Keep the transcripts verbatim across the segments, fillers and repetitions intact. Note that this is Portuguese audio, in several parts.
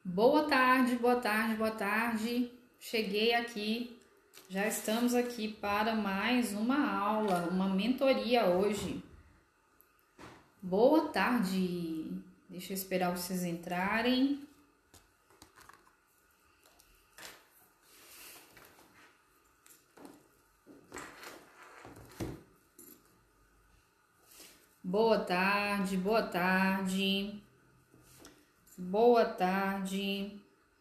Boa tarde, boa tarde, boa tarde. Cheguei aqui, já estamos aqui para mais uma aula, uma mentoria hoje. Boa tarde. Deixa eu esperar vocês entrarem. Boa tarde, boa tarde. Boa tarde.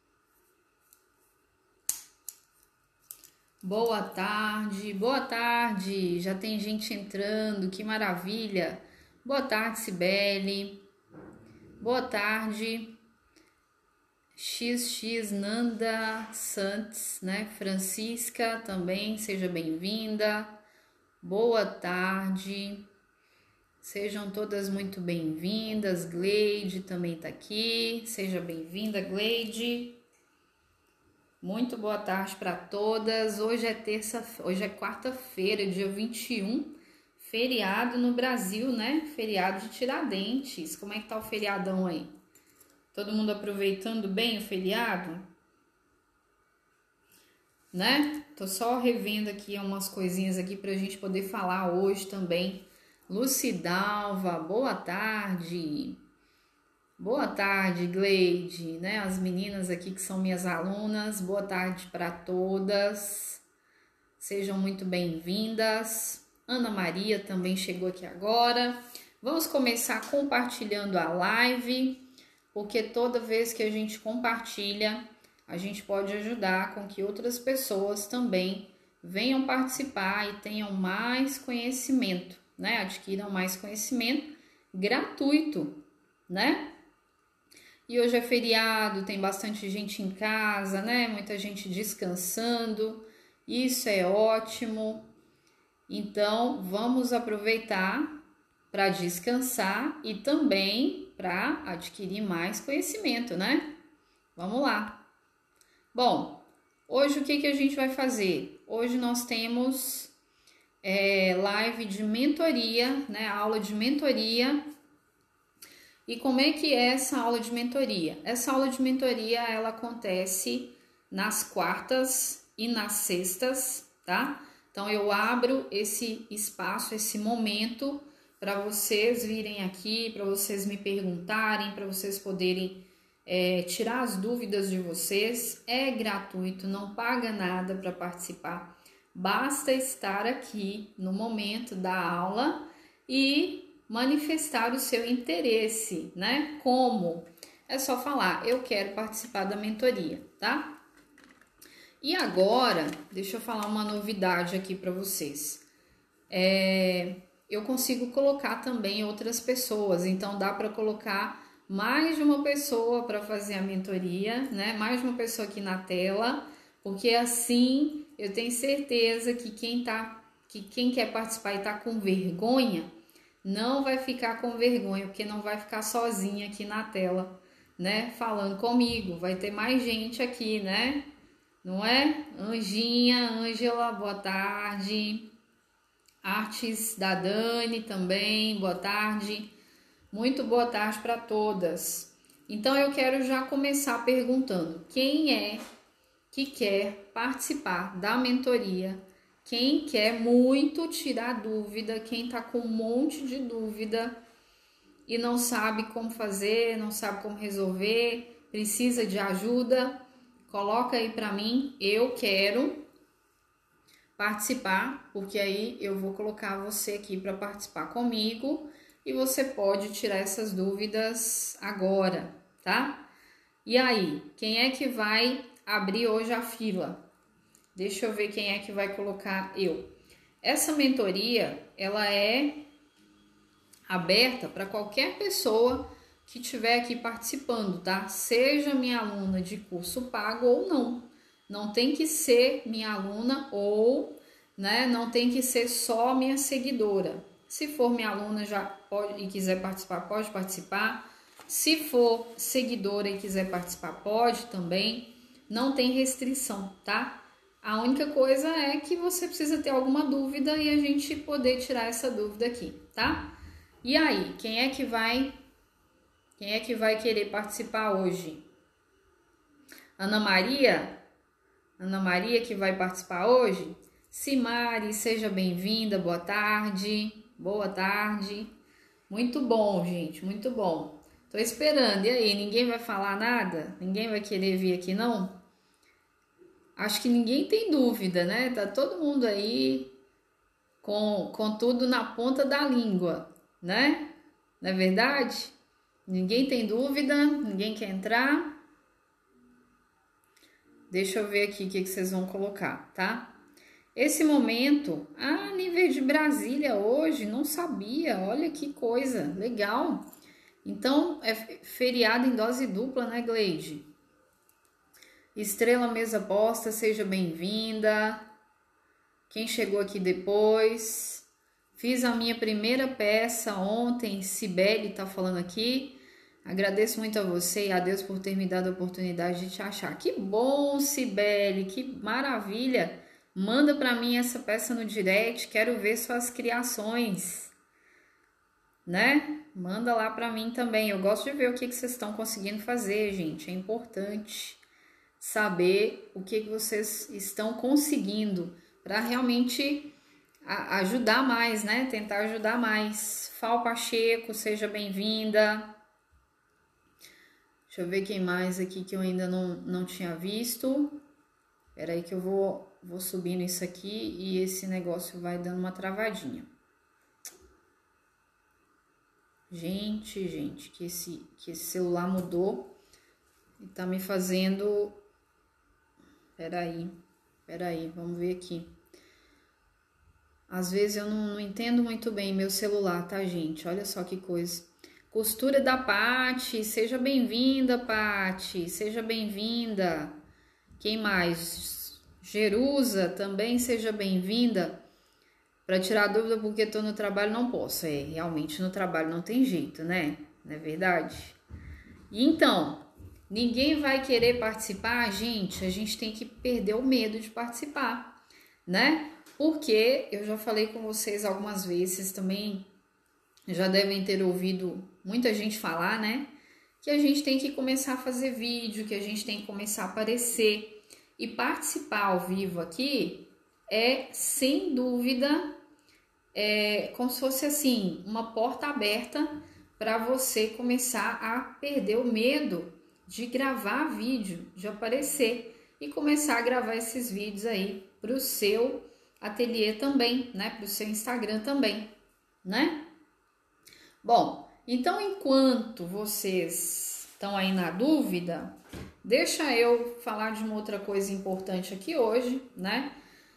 Boa tarde, boa tarde. Já tem gente entrando, que maravilha. Boa tarde, Cibele. Boa tarde. X X Nanda Santos, né? Francisca também, seja bem-vinda. Boa tarde. Sejam todas muito bem-vindas. Gleide também tá aqui. Seja bem-vinda, Gleide. Muito boa tarde para todas. Hoje é terça, hoje é quarta-feira, dia vinte e um, feriado no Brasil, né? Feriado de Tiradentes. Como é que tá o feriadão aí? Todo mundo aproveitando bem o feriado? Né? Tô só revendo aqui umas coisinhas aqui pra gente poder falar hoje também. Lucidalva, boa tarde. Boa tarde, Gleide, né? As meninas aqui que são minhas alunas, boa tarde para todas. Sejam muito bem-vindas. Ana Maria também chegou aqui agora. Vamos começar compartilhando a live, porque toda vez que a gente compartilha, a gente pode ajudar com que outras pessoas também venham participar e tenham mais conhecimento, né? Adquiram mais conhecimento gratuito, né? E hoje é feriado, tem bastante gente em casa, né? Muita gente descansando. Isso é ótimo. Então, vamos aproveitar para descansar e também para adquirir mais conhecimento, né? Vamos lá. Bom, hoje o que, que a gente vai fazer? Hoje nós temos é, live de mentoria, né? Aula de mentoria. E como é que é essa aula de mentoria? Essa aula de mentoria, ela acontece nas quartas e nas sextas, tá? Então, eu abro esse espaço, esse momento para vocês virem aqui, para vocês me perguntarem, para vocês poderem é, tirar as dúvidas de vocês. É gratuito, não paga nada para participar. Basta estar aqui no momento da aula e manifestar o seu interesse, né? Como? É só falar, eu quero participar da mentoria, tá? E agora, deixa eu falar uma novidade aqui para vocês. É, eu consigo colocar também outras pessoas, então dá para colocar mais de uma pessoa para fazer a mentoria, né? Mais de uma pessoa aqui na tela, porque assim eu tenho certeza que quem tá, que quem quer participar e tá com vergonha, não vai ficar com vergonha, porque não vai ficar sozinha aqui na tela, né? Falando comigo, vai ter mais gente aqui, né? Não é? Anjinha, Ângela, boa tarde. Artes da Dani também, boa tarde. Muito boa tarde para todas. Então eu quero já começar perguntando: quem é que quer participar da mentoria? Quem quer muito tirar dúvida, quem tá com um monte de dúvida e não sabe como fazer, não sabe como resolver, precisa de ajuda, coloca aí para mim, eu quero participar, porque aí eu vou colocar você aqui para participar comigo e você pode tirar essas dúvidas agora, tá? E aí, quem é que vai abrir hoje a fila? Deixa eu ver quem é que vai colocar eu. Essa mentoria, ela é aberta para qualquer pessoa que estiver aqui participando, tá? Seja minha aluna de curso pago ou não. Não tem que ser minha aluna ou, né, não tem que ser só minha seguidora. Se for minha aluna já pode e quiser participar, pode participar. Se for seguidora e quiser participar, pode também. Não tem restrição, tá? A única coisa é que você precisa ter alguma dúvida e a gente poder tirar essa dúvida aqui, tá? E aí, quem é que vai, quem é que vai querer participar hoje? Ana Maria, Ana Maria que vai participar hoje. Simari, seja bem-vinda, boa tarde, boa tarde. Muito bom, gente, muito bom. Tô esperando, e aí, ninguém vai falar nada? Ninguém vai querer vir aqui, não? Acho que ninguém tem dúvida, né? Tá todo mundo aí com, com tudo na ponta da língua, né? Não é verdade? Ninguém tem dúvida, ninguém quer entrar. Deixa eu ver aqui o que, que vocês vão colocar, tá? Esse momento, ah, nível de Brasília hoje, não sabia, olha que coisa, legal. Então, é feriado em dose dupla, né, Gleide? Estrela Mesa Posta, seja bem-vinda. Quem chegou aqui depois, fiz a minha primeira peça ontem, Cibele tá falando aqui. Agradeço muito a você e a Deus por ter me dado a oportunidade de te achar. Que bom, Cibele, que maravilha. Manda para mim essa peça no direct, quero ver suas criações, né? Manda lá para mim também. Eu gosto de ver o que, que vocês estão conseguindo fazer, gente. É importante saber o que, que vocês estão conseguindo para realmente ajudar mais, né? Tentar ajudar mais. Fal Pacheco, seja bem-vinda. Deixa eu ver quem mais aqui que eu ainda não, não tinha visto. Espera aí que eu vou, vou subindo isso aqui e esse negócio vai dando uma travadinha. Gente, gente, que esse, que esse celular mudou e tá me fazendo... Espera aí, espera aí, vamos ver aqui. Às vezes eu não, não entendo muito bem meu celular, tá, gente? Olha só que coisa. Costura da Pati, seja bem-vinda, Pati, seja bem-vinda. Quem mais? Jerusa, também seja bem-vinda. Para tirar dúvida, porque tô no trabalho, não posso. É, realmente no trabalho não tem jeito, né? Não é verdade? E então, ninguém vai querer participar, gente, a gente tem que perder o medo de participar, né? Porque eu já falei com vocês algumas vezes também, já devem ter ouvido muita gente falar, né? Que a gente tem que começar a fazer vídeo, que a gente tem que começar a aparecer. E participar ao vivo aqui é, sem dúvida, é como se fosse assim, uma porta aberta para você começar a perder o medo de gravar vídeo, de aparecer e começar a gravar esses vídeos aí para o seu ateliê também, né? Para o seu Instagram também, né? Bom, então enquanto vocês estão aí na dúvida, deixa eu falar de uma outra coisa importante aqui hoje, né?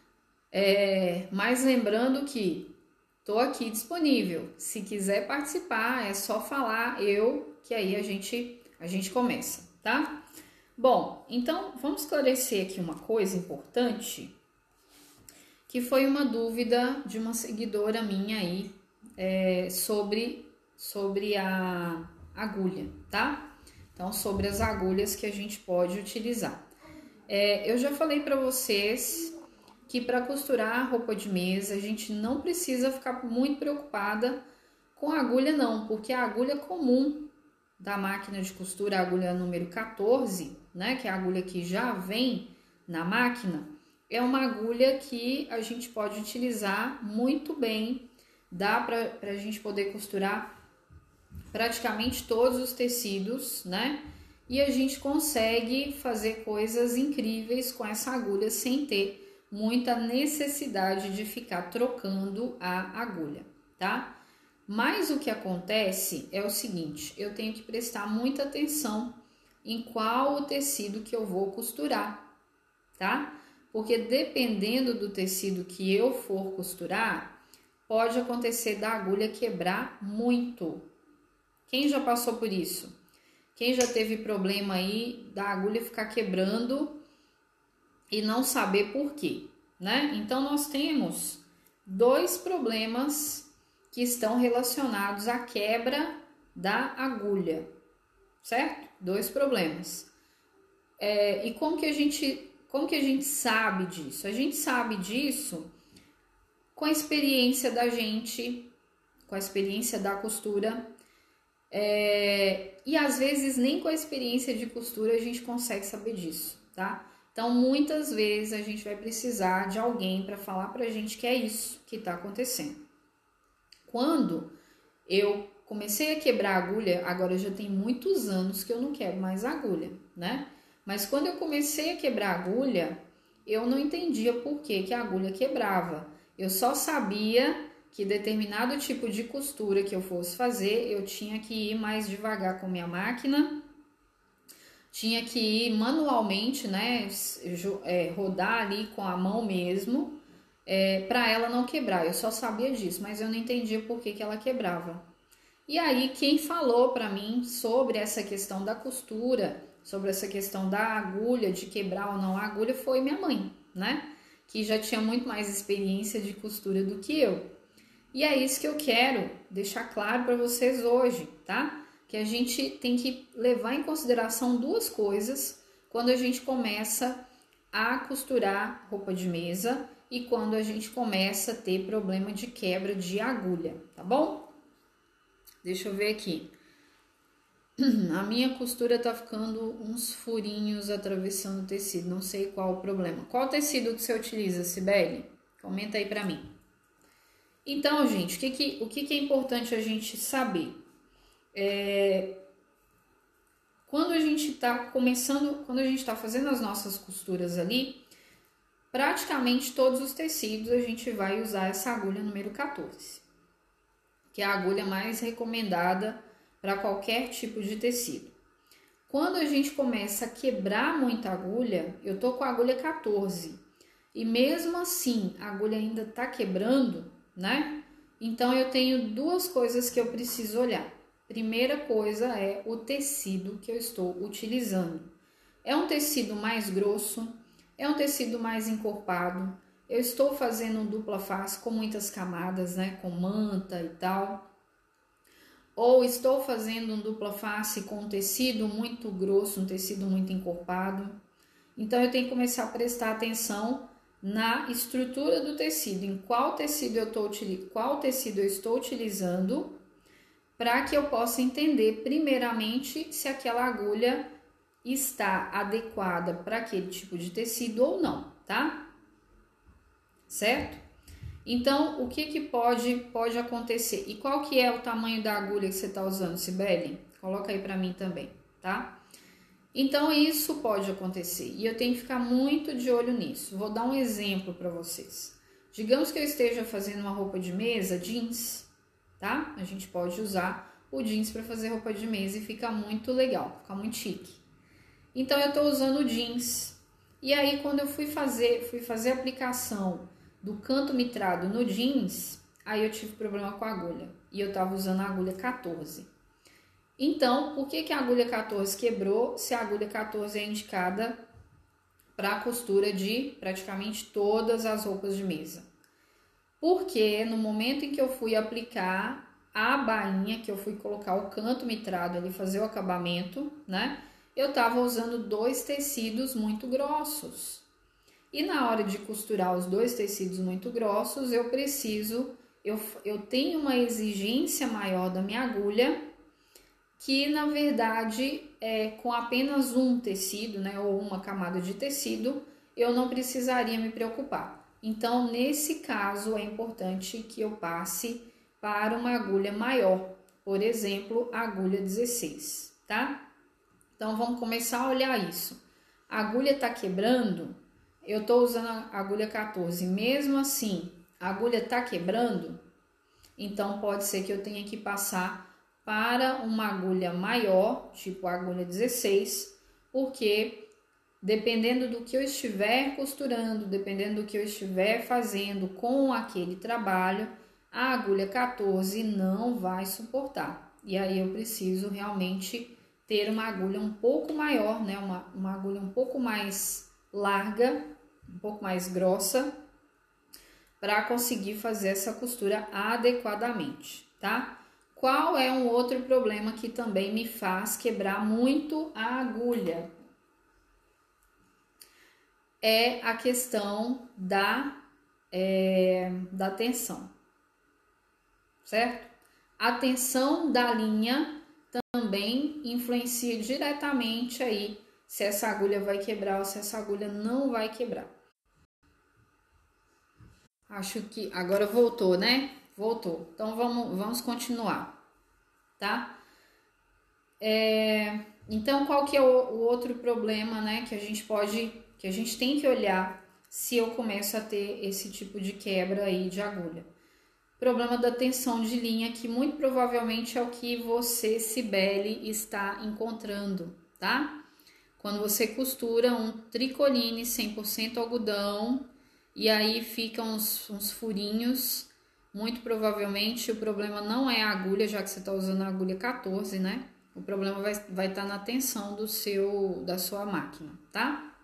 É, mas lembrando que tô aqui disponível. Se quiser participar, é só falar eu, que aí a gente, a gente começa, tá? Bom, então vamos esclarecer aqui uma coisa importante, que foi uma dúvida de uma seguidora minha aí é, sobre, sobre a agulha, tá? Então, sobre as agulhas que a gente pode utilizar. É, eu já falei para vocês que para costurar roupa de mesa, a gente não precisa ficar muito preocupada com a agulha não, porque a agulha comum da máquina de costura, a agulha número quatorze, né, que é a agulha que já vem na máquina, é uma agulha que a gente pode utilizar muito bem, dá para a gente poder costurar praticamente todos os tecidos, né? E a gente consegue fazer coisas incríveis com essa agulha sem ter muita necessidade de ficar trocando a agulha, tá? Mas o que acontece é o seguinte, eu tenho que prestar muita atenção em qual o tecido que eu vou costurar, tá? Porque dependendo do tecido que eu for costurar, pode acontecer da agulha quebrar muito. Quem já passou por isso? Quem já teve problema aí da agulha ficar quebrando e não saber por quê, né? Então, nós temos dois problemas que estão relacionados à quebra da agulha, certo? Dois problemas. É, e como que a gente, como que a gente sabe disso? A gente sabe disso com a experiência da gente, com a experiência da costura, É, e às vezes nem com a experiência de costura a gente consegue saber disso, tá? Então muitas vezes a gente vai precisar de alguém para falar pra gente que é isso que tá acontecendo. Quando eu comecei a quebrar agulha, agora já tem muitos anos que eu não quebro mais agulha, né? Mas quando eu comecei a quebrar agulha, eu não entendia por que, que a agulha quebrava. Eu só sabia que determinado tipo de costura que eu fosse fazer, eu tinha que ir mais devagar com minha máquina, tinha que ir manualmente, né, é, rodar ali com a mão mesmo, é, para ela não quebrar. Eu só sabia disso, mas eu não entendia por que, que ela quebrava. E aí quem falou para mim sobre essa questão da costura, sobre essa questão da agulha, de quebrar ou não a agulha, foi minha mãe, né? Que já tinha muito mais experiência de costura do que eu. E é isso que eu quero deixar claro para vocês hoje, tá? Que a gente tem que levar em consideração duas coisas quando a gente começa a costurar roupa de mesa e quando a gente começa a ter problema de quebra de agulha, tá bom? Deixa eu ver aqui. A minha costura tá ficando uns furinhos atravessando o tecido, não sei qual o problema. Qual tecido que você utiliza, Cibele? Comenta aí pra mim. Então, gente, o que, que, o que, que é importante a gente saber? É, quando a gente tá começando, quando a gente tá fazendo as nossas costuras ali, praticamente todos os tecidos a gente vai usar essa agulha número quatorze, que é a agulha mais recomendada para qualquer tipo de tecido. Quando a gente começa a quebrar muita agulha, eu tô com a agulha quatorze, e mesmo assim a agulha ainda tá quebrando, né? Então eu tenho duas coisas que eu preciso olhar. Primeira coisa é o tecido que eu estou utilizando. É um tecido mais grosso? É um tecido mais encorpado? Eu estou fazendo um dupla face com muitas camadas, né? Com manta e tal. Ou estou fazendo um dupla face com um tecido muito grosso, um tecido muito encorpado. Então eu tenho que começar a prestar atenção na estrutura do tecido, em qual tecido eu tô, qual tecido eu estou utilizando, para que eu possa entender primeiramente se aquela agulha está adequada para aquele tipo de tecido ou não, tá? Certo? Então, o que que pode, pode acontecer? E qual que é o tamanho da agulha que você está usando, Cibele? Coloca aí para mim também, tá? Então, isso pode acontecer e eu tenho que ficar muito de olho nisso. Vou dar um exemplo para vocês. Digamos que eu esteja fazendo uma roupa de mesa, jeans, tá? A gente pode usar o jeans para fazer roupa de mesa e fica muito legal, fica muito chique. Então, eu estou usando o jeans. E aí, quando eu fui fazer, fui fazer a aplicação do canto mitrado no jeans, aí eu tive problema com a agulha. E eu estava usando a agulha quatorze. Então, por que, que a agulha quatorze quebrou se a agulha quatorze é indicada para a costura de praticamente todas as roupas de mesa? Porque no momento em que eu fui aplicar a bainha, que eu fui colocar o canto mitrado ali, fazer o acabamento, né? Eu estava usando dois tecidos muito grossos. E na hora de costurar os dois tecidos muito grossos, eu preciso, eu, eu tenho uma exigência maior da minha agulha, que na verdade é com apenas um tecido, né, ou uma camada de tecido, eu não precisaria me preocupar. Então, nesse caso, é importante que eu passe para uma agulha maior, por exemplo, a agulha dezesseis, tá? Então, vamos começar a olhar isso. A agulha tá quebrando, eu tô usando a agulha quatorze, mesmo assim, a agulha tá quebrando, então pode ser que eu tenha que passar para uma agulha maior, tipo a agulha dezesseis, porque dependendo do que eu estiver costurando, dependendo do que eu estiver fazendo com aquele trabalho, a agulha quatorze não vai suportar. E aí eu preciso realmente ter uma agulha um pouco maior, né? Uma, uma agulha um pouco mais larga, um pouco mais grossa, para conseguir fazer essa costura adequadamente, tá? Qual é um outro problema que também me faz quebrar muito a agulha? É a questão da, é, da tensão, certo? A tensão da linha também influencia diretamente aí se essa agulha vai quebrar ou se essa agulha não vai quebrar. Acho que agora voltou, né? Voltou. Então vamos, vamos continuar, tá? É, então qual que é o, o outro problema, né? Que a gente pode, que a gente tem que olhar se eu começo a ter esse tipo de quebra aí de agulha. Problema da tensão de linha, que muito provavelmente é o que você, Cibele, está encontrando, tá? Quando você costura um tricoline cem por cento algodão e aí ficam uns, uns furinhos, muito provavelmente o problema não é a agulha, já que você está usando a agulha quatorze, né? O problema vai estar vai tá na tensão do seu, da sua máquina, tá?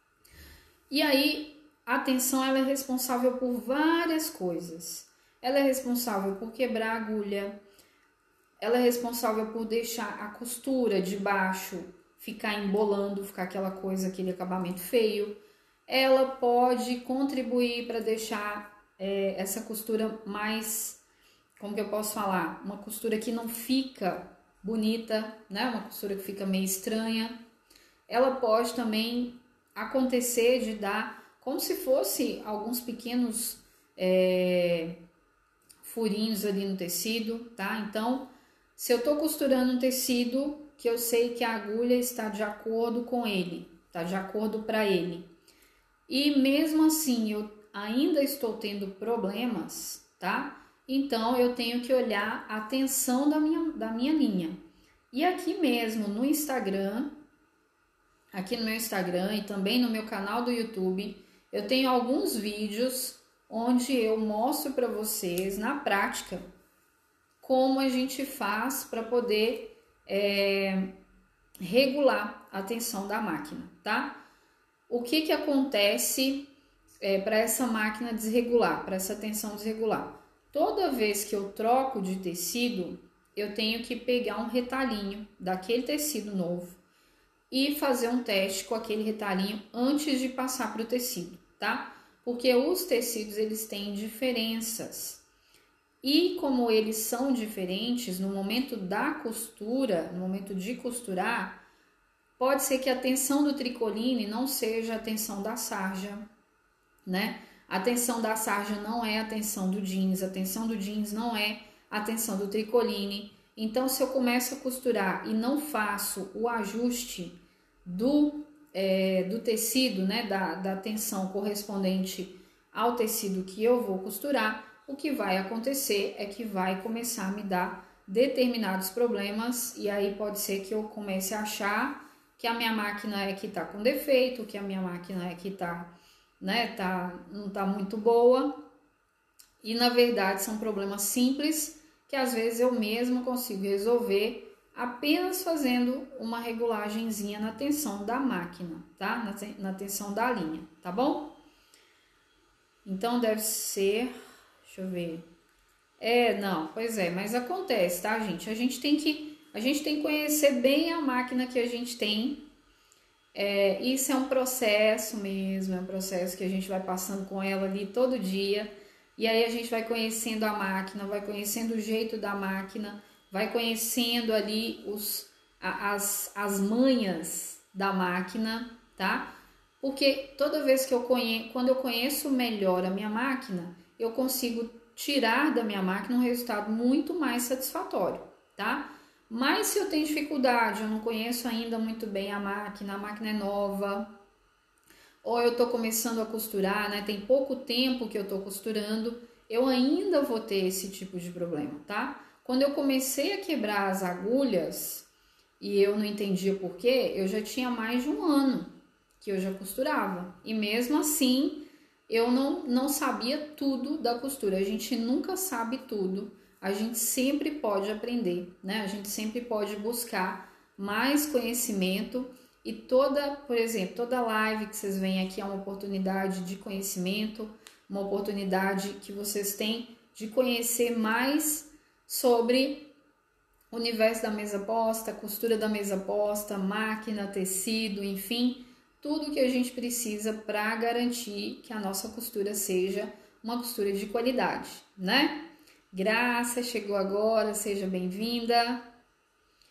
E aí, a tensão ela é responsável por várias coisas. Ela é responsável por quebrar a agulha, ela é responsável por deixar a costura de baixo ficar embolando, ficar aquela coisa, aquele acabamento feio. Ela pode contribuir para deixar é, essa costura mais, como que eu posso falar? Uma costura que não fica bonita, né? Uma costura que fica meio estranha. Ela pode também acontecer de dar como se fosse alguns pequenos é, furinhos ali no tecido, tá? Então, se eu tô costurando um tecido que eu sei que a agulha está de acordo com ele, tá de acordo para ele, e mesmo assim eu ainda estou tendo problemas, tá? Então, eu tenho que olhar a tensão da minha, da minha linha. E aqui mesmo no Instagram, aqui no meu Instagram e também no meu canal do YouTube, eu tenho alguns vídeos onde eu mostro para vocês na prática como a gente faz para poder é, regular a tensão da máquina, tá? O que que acontece é, para essa máquina desregular, para essa tensão desregular? Toda vez que eu troco de tecido, eu tenho que pegar um retalhinho daquele tecido novo e fazer um teste com aquele retalhinho antes de passar para o tecido, tá? Porque os tecidos, eles têm diferenças. E como eles são diferentes, no momento da costura, no momento de costurar, pode ser que a tensão do tricoline não seja a tensão da sarja, né? A tensão da sarja não é a tensão do jeans, a tensão do jeans não é a tensão do tricoline. Então, se eu começo a costurar e não faço o ajuste do, é, do tecido, né, da, da tensão correspondente ao tecido que eu vou costurar, o que vai acontecer é que vai começar a me dar determinados problemas e aí pode ser que eu comece a achar que a minha máquina é que tá com defeito, que a minha máquina é que tá, né, tá, não tá muito boa. E na verdade são problemas simples que às vezes eu mesmo consigo resolver apenas fazendo uma regulagenzinha na tensão da máquina, tá? Na, na tensão da linha, tá bom? Então deve ser, deixa eu ver. É, não, pois é, mas acontece, tá, gente? A gente tem que, a gente tem que conhecer bem a máquina que a gente tem. É, isso é um processo mesmo, é um processo que a gente vai passando com ela ali todo dia. E aí a gente vai conhecendo a máquina, vai conhecendo o jeito da máquina, vai conhecendo ali os, as, as manhas da máquina, tá? Porque toda vez que eu conheço, quando eu conheço melhor a minha máquina, eu consigo tirar da minha máquina um resultado muito mais satisfatório, tá? Mas se eu tenho dificuldade, eu não conheço ainda muito bem a máquina, a máquina é nova, ou eu tô começando a costurar, né? Tem pouco tempo que eu tô costurando, eu ainda vou ter esse tipo de problema, tá? Quando eu comecei a quebrar as agulhas e eu não entendia por quê, eu já tinha mais de um ano que eu já costurava. E mesmo assim, eu não, não sabia tudo da costura. A gente nunca sabe tudo. A gente sempre pode aprender, né? A gente sempre pode buscar mais conhecimento. E toda, por exemplo, toda live que vocês veem aqui é uma oportunidade de conhecimento, uma oportunidade que vocês têm de conhecer mais sobre o universo da mesa posta, costura da mesa posta, máquina, tecido, enfim, tudo que a gente precisa para garantir que a nossa costura seja uma costura de qualidade, né? Graça, chegou agora, seja bem-vinda.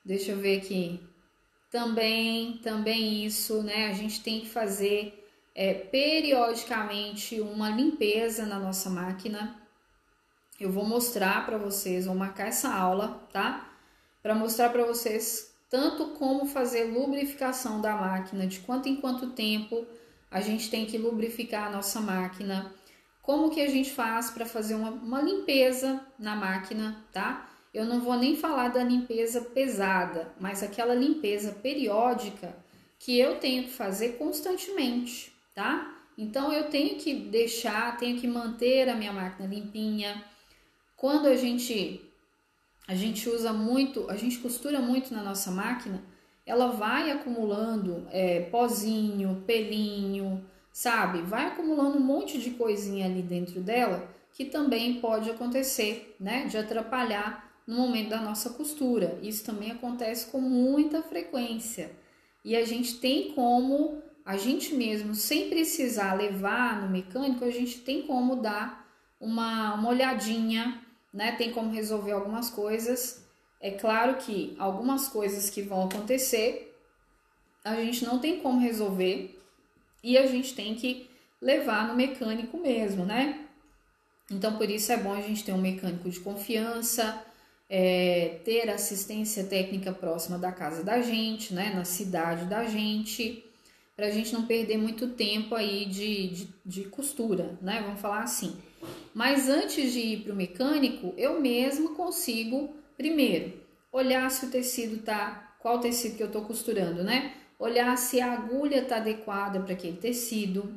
Deixa eu ver aqui. Também, também isso, né? A gente tem que fazer é, periodicamente uma limpeza na nossa máquina. Eu vou mostrar para vocês, vou marcar essa aula, tá? Para mostrar para vocês tanto como fazer lubrificação da máquina, de quanto em quanto tempo a gente tem que lubrificar a nossa máquina, como que a gente faz para fazer uma, uma limpeza na máquina, tá? Eu não vou nem falar da limpeza pesada, mas aquela limpeza periódica que eu tenho que fazer constantemente, tá? Então eu tenho que deixar, tenho que manter a minha máquina limpinha. Quando a gente a gente usa muito, a gente costura muito na nossa máquina, ela vai acumulando é, pozinho, pelinho, sabe? Vai acumulando um monte de coisinha ali dentro dela que também pode acontecer, né? De atrapalhar no momento da nossa costura. Isso também acontece com muita frequência. E a gente tem como, a gente mesmo, sem precisar levar no mecânico, a gente tem como dar uma, uma olhadinha, né? Tem como resolver algumas coisas. É claro que algumas coisas que vão acontecer, a gente não tem como resolver e a gente tem que levar no mecânico mesmo, né? Então, por isso é bom a gente ter um mecânico de confiança, é, ter assistência técnica próxima da casa da gente, né? Na cidade da gente, para a gente não perder muito tempo aí de, de, de costura, né? Vamos falar assim. Mas antes de ir para o mecânico, eu mesma consigo, primeiro, olhar se o tecido tá, qual tecido que eu tô costurando, né? Olhar se a agulha tá adequada para aquele tecido.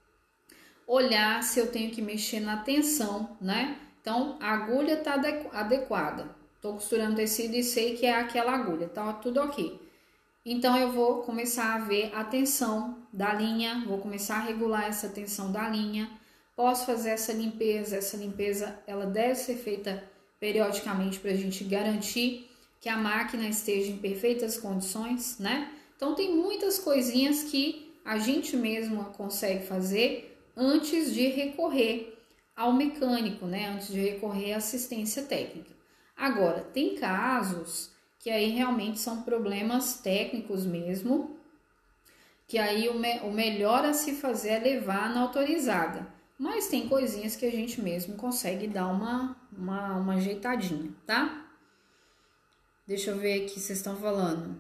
Olhar se eu tenho que mexer na tensão, né? Então, a agulha tá adequada. Tô costurando tecido e sei que é aquela agulha, tá tudo ok. Então, eu vou começar a ver a tensão da linha, vou começar a regular essa tensão da linha. Posso fazer essa limpeza, essa limpeza ela deve ser feita periodicamente para a gente garantir que a máquina esteja em perfeitas condições, né? Então tem muitas coisinhas que a gente mesmo consegue fazer antes de recorrer ao mecânico, né? Antes de recorrer à assistência técnica. Agora, tem casos que aí realmente são problemas técnicos mesmo, que aí o, me o melhor a se fazer é levar na autorizada. Mas tem coisinhas que a gente mesmo consegue dar uma, uma, uma ajeitadinha, tá? Deixa eu ver aqui, vocês estão falando.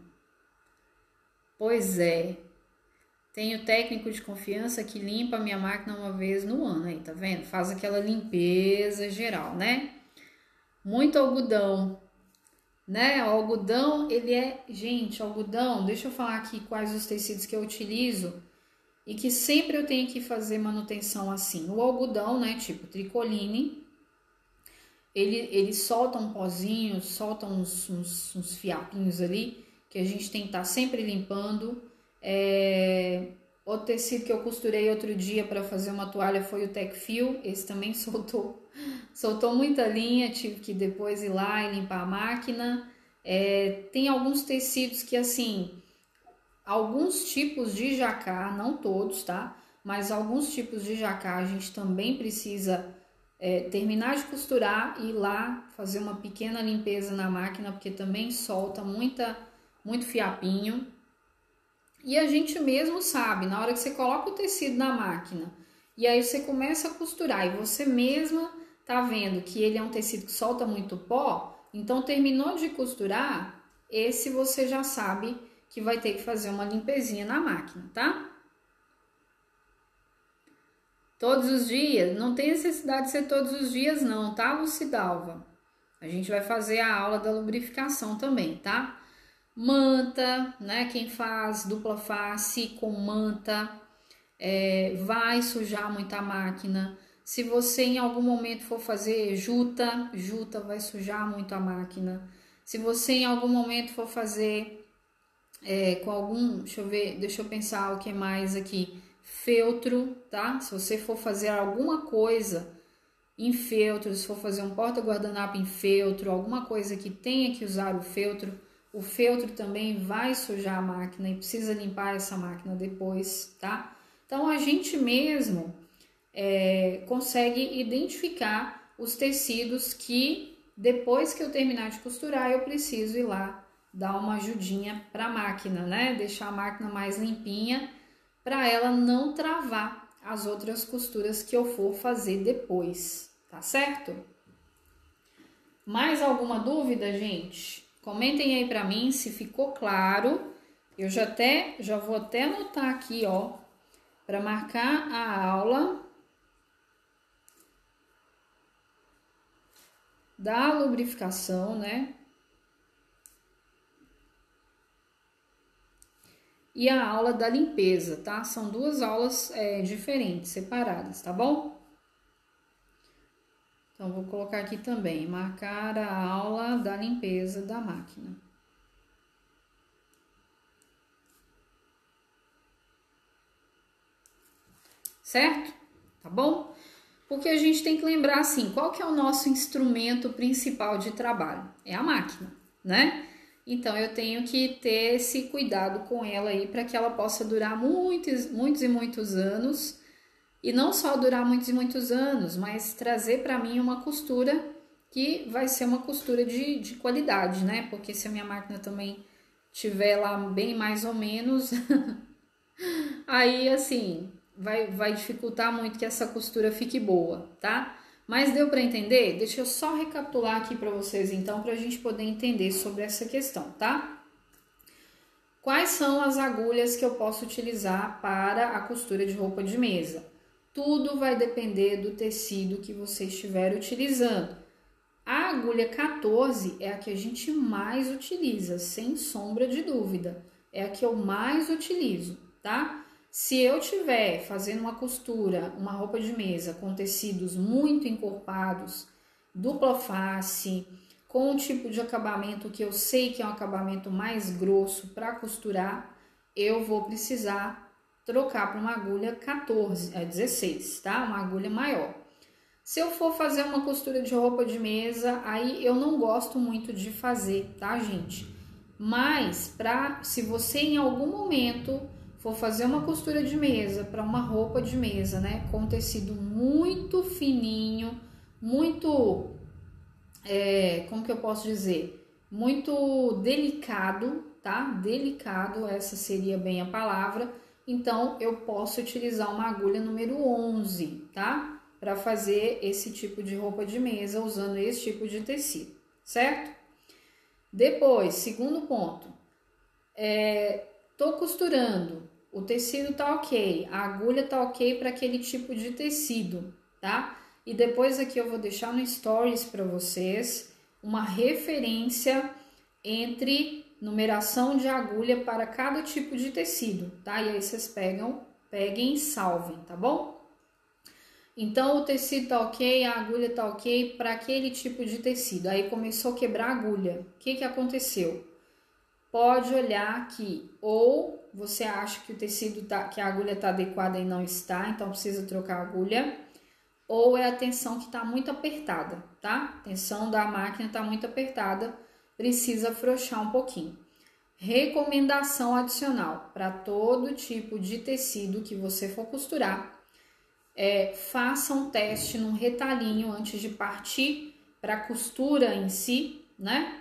Pois é. Tenho técnico de confiança que limpa a minha máquina uma vez no ano, aí, tá vendo? Faz aquela limpeza geral, né? Muito algodão, né? O algodão, ele é... Gente, algodão, deixa eu falar aqui quais os tecidos que eu utilizo e que sempre eu tenho que fazer manutenção assim. O algodão, né, tipo tricoline, ele, ele solta um pozinho, solta uns, uns, uns fiapinhos ali, que a gente tem que estar sempre limpando. É... O tecido que eu costurei outro dia para fazer uma toalha foi o Tecfil, esse também soltou, soltou muita linha, tive que depois ir lá e limpar a máquina. É... Tem alguns tecidos que assim... Alguns tipos de jacá, não todos, tá? Mas alguns tipos de jacá a gente também precisa é, terminar de costurar e ir lá fazer uma pequena limpeza na máquina, porque também solta muita, muito fiapinho. E a gente mesmo sabe, na hora que você coloca o tecido na máquina e aí você começa a costurar e você mesma tá vendo que ele é um tecido que solta muito pó, então terminou de costurar, esse você já sabe que vai ter que fazer uma limpezinha na máquina, tá? Todos os dias? Não tem necessidade de ser todos os dias não, tá, Lucidalva? A gente vai fazer a aula da lubrificação também, tá? Manta, né? Quem faz dupla face com manta é, vai sujar muito a máquina. Se você em algum momento for fazer juta, juta vai sujar muito a máquina. Se você em algum momento for fazer... É, com algum, deixa eu ver, deixa eu pensar o que mais aqui, feltro, tá? Se você for fazer alguma coisa em feltro, se for fazer um porta-guardanapo em feltro, alguma coisa que tenha que usar o feltro, o feltro também vai sujar a máquina e precisa limpar essa máquina depois, tá? Então a gente mesmo é, consegue identificar os tecidos que depois que eu terminar de costurar eu preciso ir lá dar uma ajudinha para a máquina, né? Deixar a máquina mais limpinha para ela não travar as outras costuras que eu for fazer depois, tá certo? Mais alguma dúvida, gente? Comentem aí para mim se ficou claro. Eu já até já vou até anotar aqui, ó, para marcar a aula da lubrificação, né? E a aula da limpeza, tá? São duas aulas é, diferentes, separadas, tá bom? Então, vou colocar aqui também, marcar a aula da limpeza da máquina. Certo? Tá bom? Porque a gente tem que lembrar, assim, qual que é o nosso instrumento principal de trabalho? É a máquina, né? Então, eu tenho que ter esse cuidado com ela aí para que ela possa durar muitos, muitos e muitos anos. E não só durar muitos e muitos anos, mas trazer para mim uma costura que vai ser uma costura de, de qualidade, né? Porque se a minha máquina também tiver lá bem mais ou menos, aí assim, vai, vai dificultar muito que essa costura fique boa, tá? Mas deu para entender? Deixa eu só recapitular aqui para vocês então, para a gente poder entender sobre essa questão, tá? Quais são as agulhas que eu posso utilizar para a costura de roupa de mesa? Tudo vai depender do tecido que você estiver utilizando. A agulha quatorze é a que a gente mais utiliza, sem sombra de dúvida. É a que eu mais utilizo, tá? Se eu tiver fazendo uma costura, uma roupa de mesa com tecidos muito encorpados, dupla face, com um tipo de acabamento que eu sei que é um acabamento mais grosso para costurar, eu vou precisar trocar para uma agulha quatorze, é dezesseis, tá? Uma agulha maior. Se eu for fazer uma costura de roupa de mesa, aí eu não gosto muito de fazer, tá, gente? Mas para se você em algum momento for fazer uma costura de mesa para uma roupa de mesa, né, com tecido muito fininho, muito, é, como que eu posso dizer? Muito delicado, tá? Delicado, essa seria bem a palavra. Então, eu posso utilizar uma agulha número onze, tá? Para fazer esse tipo de roupa de mesa usando esse tipo de tecido, certo? Depois, segundo ponto, é, tô costurando, o tecido tá ok, a agulha tá ok para aquele tipo de tecido, tá? E depois aqui eu vou deixar no stories para vocês uma referência entre numeração de agulha para cada tipo de tecido, tá? E aí vocês pegam, peguem e salvem, tá bom? Então, o tecido tá ok, a agulha tá ok para aquele tipo de tecido. Aí começou a quebrar a agulha. O que que aconteceu? Pode olhar aqui, ou você acha que o tecido tá, que a agulha tá adequada e não está, então precisa trocar a agulha, ou é a tensão que tá muito apertada, tá? A tensão da máquina tá muito apertada, precisa afrouxar um pouquinho. Recomendação adicional para todo tipo de tecido que você for costurar, é, faça um teste num retalhinho antes de partir para a costura em si, né?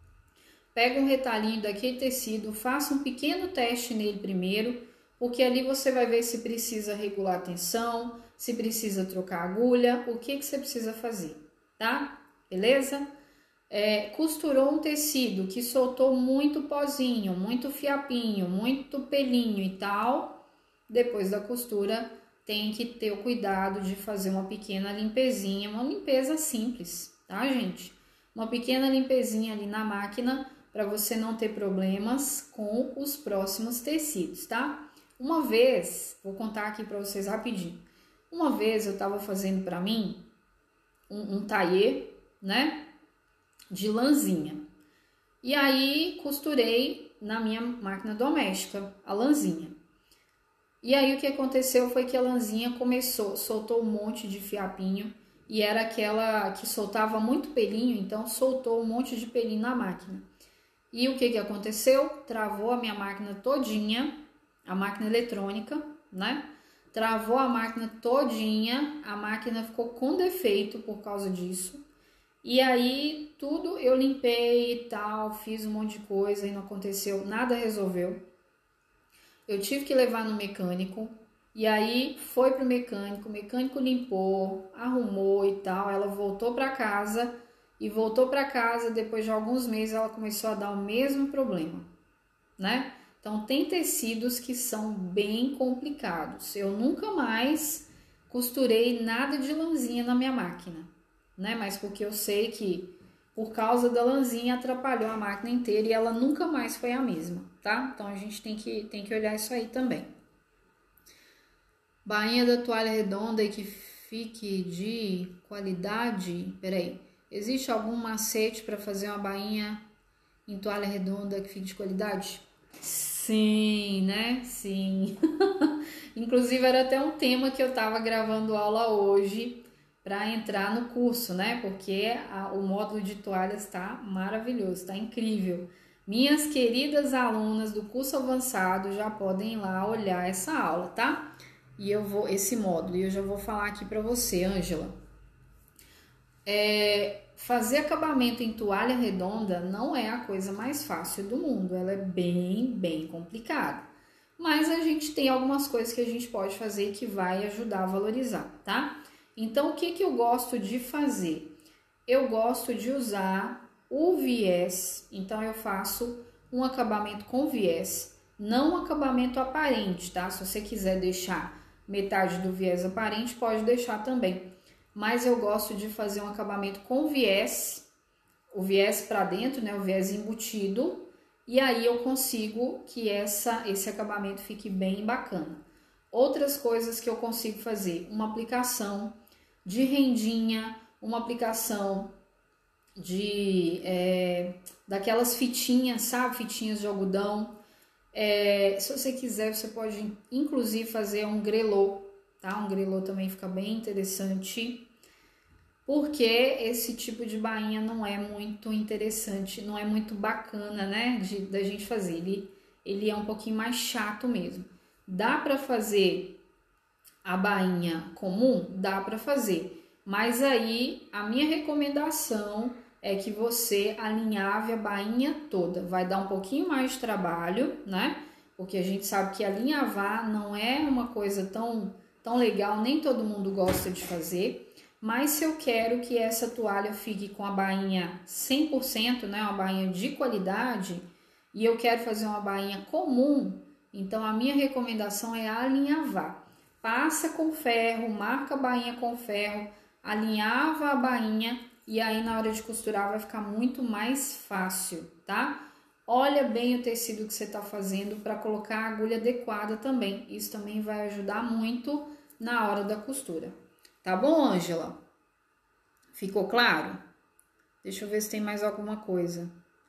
Pega um retalhinho daquele tecido, faça um pequeno teste nele primeiro, porque ali você vai ver se precisa regular a tensão, se precisa trocar a agulha, o que que você precisa fazer, tá? Beleza? É, costurou um tecido que soltou muito pozinho, muito fiapinho, muito pelinho e tal, depois da costura tem que ter o cuidado de fazer uma pequena limpezinha, uma limpeza simples, tá, gente? Uma pequena limpezinha ali na máquina para você não ter problemas com os próximos tecidos, tá? Uma vez, vou contar aqui para vocês rapidinho. Uma vez eu tava fazendo para mim um, um tailleur, né, de lãzinha. E aí costurei na minha máquina doméstica a lãzinha. E aí o que aconteceu foi que a lãzinha começou, soltou um monte de fiapinho e era aquela que soltava muito pelinho, então soltou um monte de pelinho na máquina. E o que que aconteceu? Travou a minha máquina todinha, a máquina eletrônica, né? Travou a máquina todinha, a máquina ficou com defeito por causa disso. E aí tudo eu limpei e tal, fiz um monte de coisa e não aconteceu, nada resolveu. Eu tive que levar no mecânico, e aí foi pro mecânico, o mecânico limpou, arrumou e tal, ela voltou para casa, e voltou para casa, depois de alguns meses ela começou a dar o mesmo problema, né? Então tem tecidos que são bem complicados. Eu nunca mais costurei nada de lãzinha na minha máquina, né? Mas porque eu sei que por causa da lãzinha atrapalhou a máquina inteira e ela nunca mais foi a mesma, tá? Então a gente tem que, tem que olhar isso aí também. Bainha da toalha redonda e que fique de qualidade. Peraí, existe algum macete para fazer uma bainha em toalha redonda que fique de qualidade? Sim, né? Sim. Inclusive era até um tema que eu tava gravando aula hoje para entrar no curso, né? Porque a, o módulo de toalhas está maravilhoso, está incrível. Minhas queridas alunas do curso avançado já podem ir lá olhar essa aula, tá? E eu vou, esse módulo, e eu já vou falar aqui para você, Ângela. É, fazer acabamento em toalha redonda não é a coisa mais fácil do mundo, ela é bem, bem complicada. Mas a gente tem algumas coisas que a gente pode fazer que vai ajudar a valorizar, tá? Então, o que, que eu gosto de fazer? Eu gosto de usar o viés, então eu faço um acabamento com viés, não um acabamento aparente, tá? Se você quiser deixar metade do viés aparente, pode deixar também. Mas eu gosto de fazer um acabamento com viés, o viés para dentro, né? O viés embutido, e aí eu consigo que essa, esse acabamento fique bem bacana. Outras coisas que eu consigo fazer, uma aplicação de rendinha, uma aplicação de é, daquelas fitinhas, sabe? Fitinhas de algodão. É, se você quiser, você pode inclusive fazer um grelô, tá? Um grelô também fica bem interessante, porque esse tipo de bainha não é muito interessante, não é muito bacana, né? De, da gente fazer. Ele, ele é um pouquinho mais chato mesmo. Dá para fazer a bainha comum? Dá para fazer, mas aí a minha recomendação é que você alinhave a bainha toda. Vai dar um pouquinho mais de trabalho, né? Porque a gente sabe que alinhavar não é uma coisa tão, tão legal, nem todo mundo gosta de fazer. Mas se eu quero que essa toalha fique com a bainha cem por cento, né? Uma bainha de qualidade, e eu quero fazer uma bainha comum, então a minha recomendação é alinhavar. Passa com ferro, marca a bainha com ferro, alinhava a bainha e aí na hora de costurar vai ficar muito mais fácil, tá? Olha bem o tecido que você está fazendo para colocar a agulha adequada também. Isso também vai ajudar muito na hora da costura. Tá bom, Ângela? Ficou claro? Deixa eu ver se tem mais alguma coisa.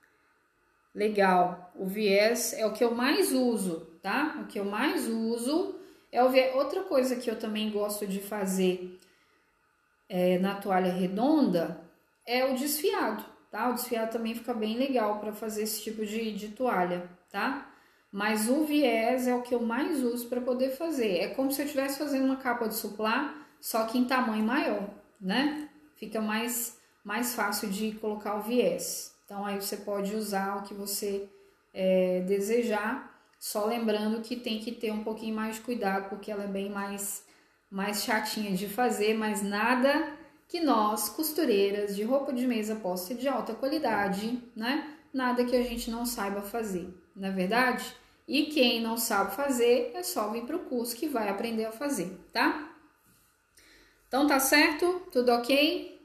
Legal. O viés é o que eu mais uso, tá? O que eu mais uso é o viés. Outra coisa que eu também gosto de fazer é, na toalha redonda é o desfiado, tá? O desfiado também fica bem legal para fazer esse tipo de, de toalha, tá? Mas o viés é o que eu mais uso para poder fazer. É como se eu estivesse fazendo uma capa de suplá, só que em tamanho maior, né? Fica mais, mais fácil de colocar o viés. Então, aí você pode usar o que você é, desejar, só lembrando que tem que ter um pouquinho mais de cuidado, porque ela é bem mais, mais chatinha de fazer, mas nada que nós, costureiras de roupa de mesa posta de alta qualidade, né? Nada que a gente não saiba fazer, não é verdade? E quem não sabe fazer, é só vir para o curso que vai aprender a fazer, tá? Então, tá certo? Tudo ok?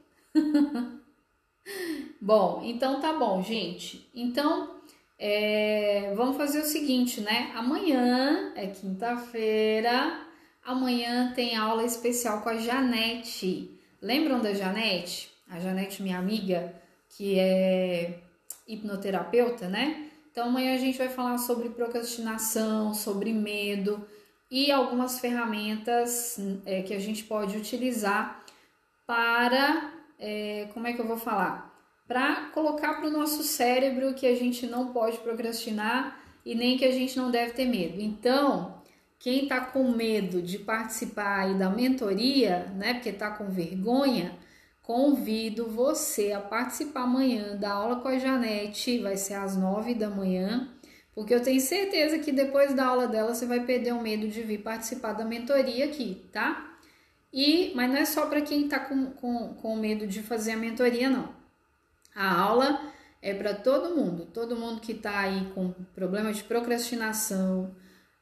Bom, então tá bom, gente. Então, é, vamos fazer o seguinte, né? Amanhã é quinta-feira, amanhã tem aula especial com a Janete. Lembram da Janete? A Janete, minha amiga, que é hipnoterapeuta, né? Então, amanhã a gente vai falar sobre procrastinação, sobre medo e algumas ferramentas é, que a gente pode utilizar para, é, como é que eu vou falar? Para colocar para o nosso cérebro que a gente não pode procrastinar e nem que a gente não deve ter medo. Então, quem está com medo de participar aí da mentoria, né, porque está com vergonha, convido você a participar amanhã da aula com a Janete, vai ser às nove da manhã, porque eu tenho certeza que depois da aula dela você vai perder o medo de vir participar da mentoria aqui, tá? E, mas não é só para quem tá com, com, com medo de fazer a mentoria, não. A aula é para todo mundo, todo mundo que tá aí com problema de procrastinação,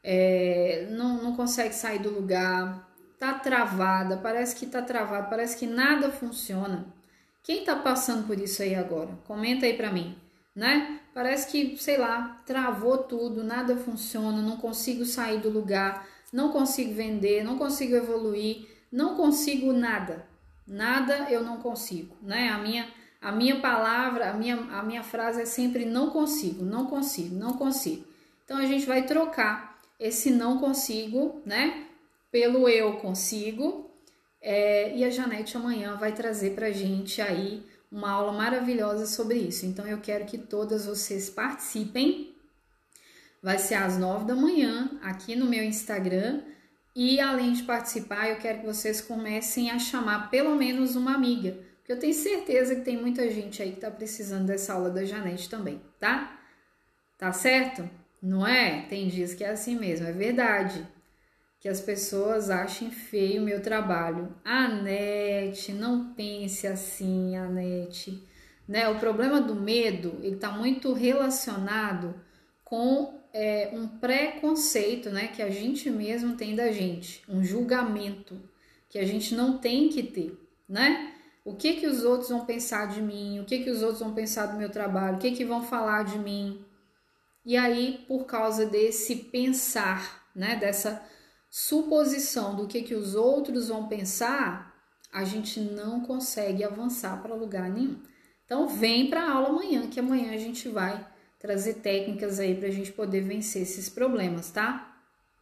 é, não, não consegue sair do lugar, tá travada, parece que tá travado, parece que nada funciona. Quem tá passando por isso aí agora? Comenta aí pra mim, né? Parece que, sei lá, travou tudo, nada funciona, não consigo sair do lugar, não consigo vender, não consigo evoluir, não consigo nada. Nada eu não consigo, né? A minha, a minha palavra, a minha, a minha frase é sempre não consigo, não consigo, não consigo. Então a gente vai trocar esse não consigo, né? Pelo eu consigo, é, e a Janete amanhã vai trazer pra gente aí uma aula maravilhosa sobre isso. Então eu quero que todas vocês participem, vai ser às nove da manhã aqui no meu Instagram, e além de participar eu quero que vocês comecem a chamar pelo menos uma amiga, porque eu tenho certeza que tem muita gente aí que tá precisando dessa aula da Janete também, tá? Tá certo? Não é? Tem dias que é assim mesmo, é verdade. Que as pessoas achem feio o meu trabalho. Anete, não pense assim, Anete. Né? O problema do medo, ele está muito relacionado com é, um preconceito, né, que a gente mesmo tem da gente, um julgamento que a gente não tem que ter, né? O que que os outros vão pensar de mim? O que que os outros vão pensar do meu trabalho? O que que vão falar de mim? E aí, por causa desse pensar, né, dessa suposição do que, que os outros vão pensar, a gente não consegue avançar para lugar nenhum. Então vem para a aula amanhã, que amanhã a gente vai trazer técnicas aí para a gente poder vencer esses problemas, tá?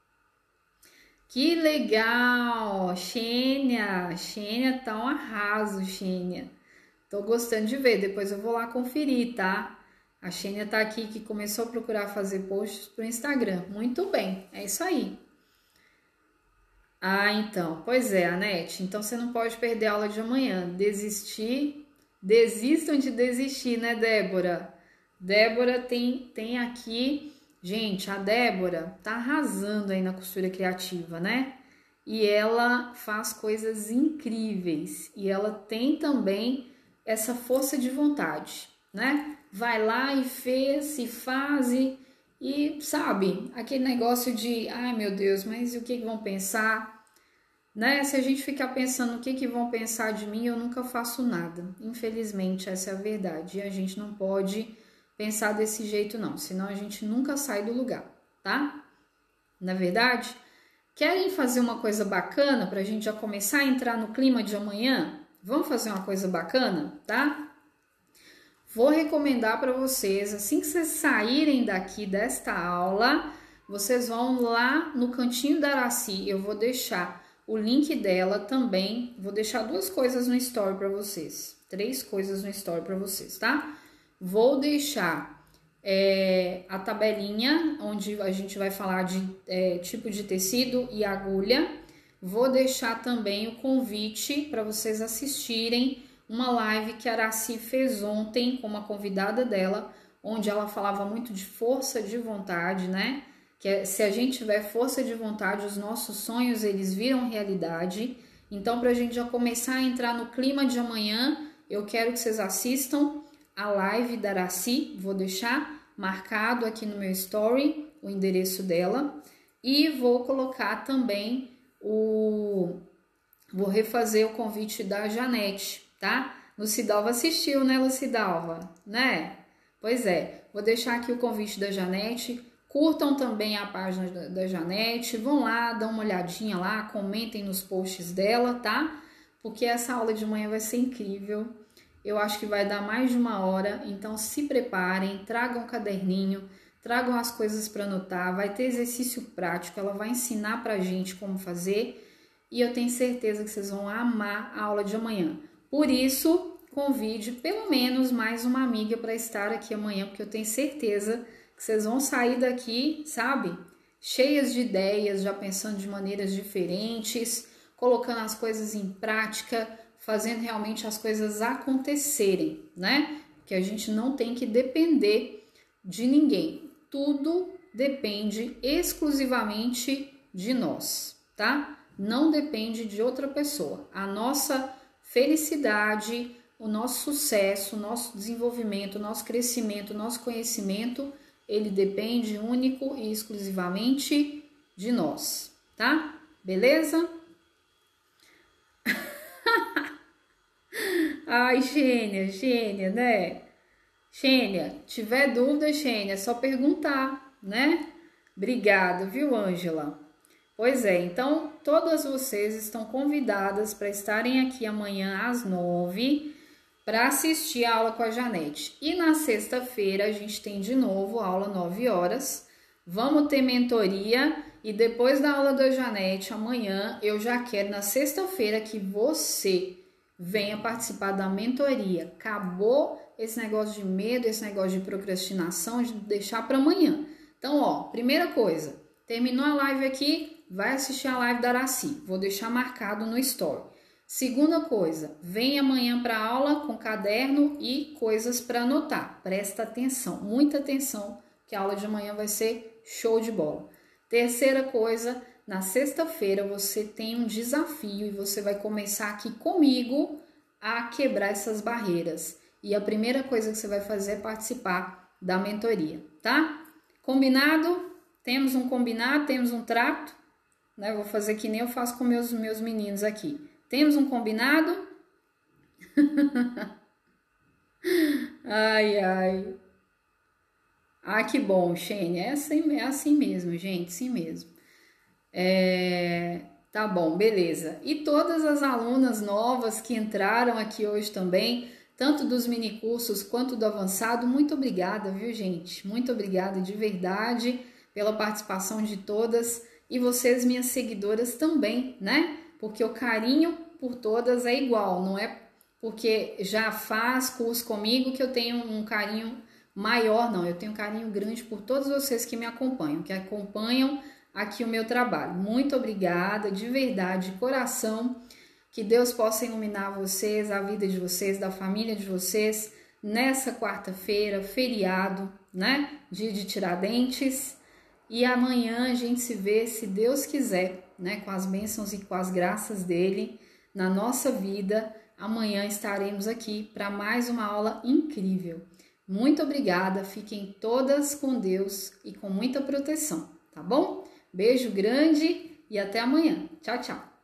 Que legal! Xênia! Xênia tá um arraso, Xênia. Tô gostando de ver, depois eu vou lá conferir, tá? A Xênia tá aqui que começou a procurar fazer posts pro Instagram. Muito bem, é isso aí. Ah, então, pois é, Anete, então você não pode perder a aula de amanhã. Desistir, desistam de desistir, né, Débora? Débora tem, tem aqui, gente, a Débora tá arrasando aí na costura criativa, né? E ela faz coisas incríveis, e ela tem também essa força de vontade, né? Vai lá e fez, e faz, e... E, sabe, aquele negócio de, ai meu Deus, mas o que, que vão pensar? Né? Se a gente ficar pensando o que, que vão pensar de mim, eu nunca faço nada. Infelizmente, essa é a verdade. E a gente não pode pensar desse jeito, não. Senão a gente nunca sai do lugar, tá? Na verdade, querem fazer uma coisa bacana para a gente já começar a entrar no clima de amanhã? Vamos fazer uma coisa bacana, tá? Vou recomendar para vocês, assim que vocês saírem daqui desta aula, vocês vão lá no cantinho da Araci, eu vou deixar o link dela também, vou deixar duas coisas no story para vocês, três coisas no story para vocês, tá? Vou deixar é, a tabelinha, onde a gente vai falar de é, tipo de tecido e agulha, vou deixar também o convite para vocês assistirem uma live que a Araci fez ontem com uma convidada dela, onde ela falava muito de força de vontade, né? Que se a gente tiver força de vontade, os nossos sonhos, eles viram realidade. Então, para a gente já começar a entrar no clima de amanhã, eu quero que vocês assistam a live da Araci, vou deixar marcado aqui no meu story o endereço dela, e vou colocar também o... vou refazer o convite da Janete, tá? Lucidalva assistiu, né, Lucidalva? Né? Pois é, vou deixar aqui o convite da Janete. Curtam também a página da, da Janete. Vão lá, dão uma olhadinha lá, comentem nos posts dela, tá? Porque essa aula de manhã vai ser incrível. Eu acho que vai dar mais de uma hora. Então se preparem, tragam um caderninho, tragam as coisas para anotar. Vai ter exercício prático, ela vai ensinar pra gente como fazer. E eu tenho certeza que vocês vão amar a aula de amanhã. Por isso, convide pelo menos mais uma amiga para estar aqui amanhã, porque eu tenho certeza que vocês vão sair daqui, sabe? Cheias de ideias, já pensando de maneiras diferentes, colocando as coisas em prática, fazendo realmente as coisas acontecerem, né? Que a gente não tem que depender de ninguém. Tudo depende exclusivamente de nós, tá? Não depende de outra pessoa. A nossa felicidade, o nosso sucesso, o nosso desenvolvimento, o nosso crescimento, o nosso conhecimento, ele depende único e exclusivamente de nós, tá? Beleza? Ai, Xênia, Xênia, né? Xênia, tiver dúvida, Xênia, é só perguntar, né? Obrigada, viu, Ângela? Pois é, então todas vocês estão convidadas para estarem aqui amanhã às nove para assistir a aula com a Janete. E na sexta-feira a gente tem de novo aula nove horas. Vamos ter mentoria e depois da aula da Janete, amanhã eu já quero na sexta-feira que você venha participar da mentoria. Acabou esse negócio de medo, esse negócio de procrastinação, de deixar para amanhã. Então, ó, primeira coisa, terminou a live aqui, vai assistir a live da Araci. Vou deixar marcado no story. Segunda coisa, vem amanhã para a aula com caderno e coisas para anotar. Presta atenção, muita atenção, que a aula de amanhã vai ser show de bola. Terceira coisa, na sexta-feira você tem um desafio e você vai começar aqui comigo a quebrar essas barreiras. E a primeira coisa que você vai fazer é participar da mentoria, tá? Combinado? Temos um combinado, temos um trato, né? Vou fazer que nem eu faço com meus, meus meninos aqui. Temos um combinado? Ai, ai. Ah, que bom, Xênia. É assim, é assim mesmo, gente, assim mesmo. É, tá bom, beleza. E todas as alunas novas que entraram aqui hoje também, tanto dos minicursos quanto do avançado, muito obrigada, viu, gente? Muito obrigada de verdade pela participação de todas e vocês, minhas seguidoras, também, né? Porque o carinho por todas é igual, não é porque já faz curso comigo que eu tenho um carinho maior, não. Eu tenho um carinho grande por todos vocês que me acompanham, que acompanham aqui o meu trabalho. Muito obrigada, de verdade, de coração. Que Deus possa iluminar vocês, a vida de vocês, da família de vocês, nessa quarta-feira, feriado, né? Dia de Tiradentes. E amanhã a gente se vê, se Deus quiser, né? Com as bênçãos e com as graças dele na nossa vida. Amanhã estaremos aqui para mais uma aula incrível. Muito obrigada, fiquem todas com Deus e com muita proteção, tá bom? Beijo grande e até amanhã. Tchau, tchau.